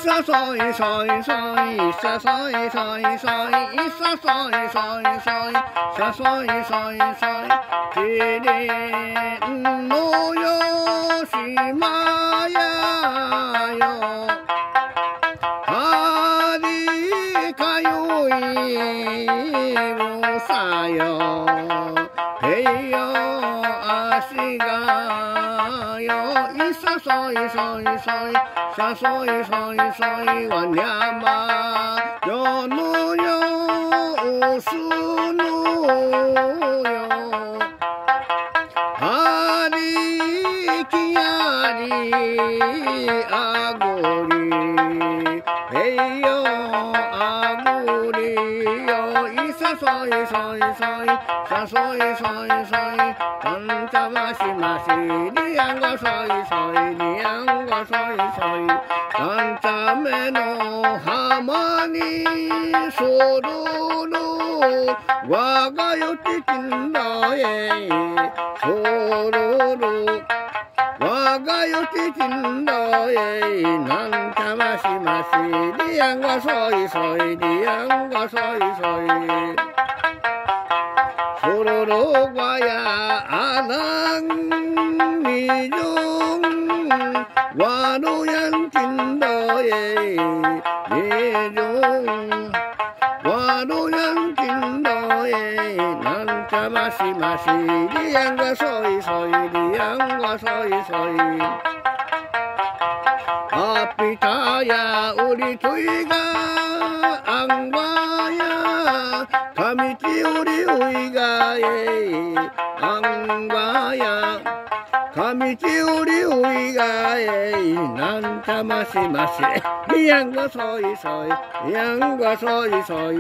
さそいそいそいさそいそいそいさそいそいそいさそいそいそいきれんのよ島やよはりかよいむさよへよあしがよいさそいそいそいさそいそいそいわにゃまよのよすのよはりきやりあごりへよあごりよいさそいそいそいさそいそいそいたんちゃましましりやんごそいそいりやんごそいそいたんちゃめの浜にスルルわがよててんだえスルルわがよててんだえなんちゃましましりやんごそいそいりやんごそいそいスルル小やあらぬミジュンわるやんてんだえミジュンわるやんてんだえなんちゃましましりやんがそいそいりやんがそいそいあぴたやうりといがあんわやかみちうりういがえあんわやかみちうりういがえなんちゃましましりやんがそいそいりやんがそいそ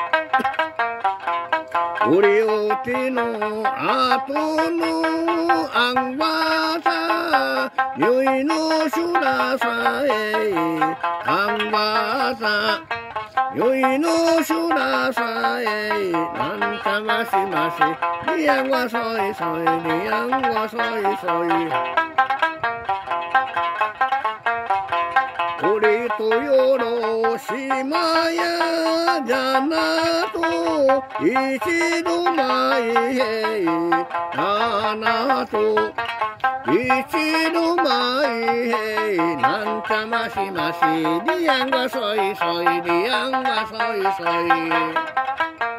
いうりうての後のあんわさゆいのしゅらさえあんわさゆいのしゅらさえなんちゃましましりやんがそいそいりやんがそいそいおれとよる島やじゃなと一度前へななと一度前へなんちゃましましりやんがそいそいりやんがそいそい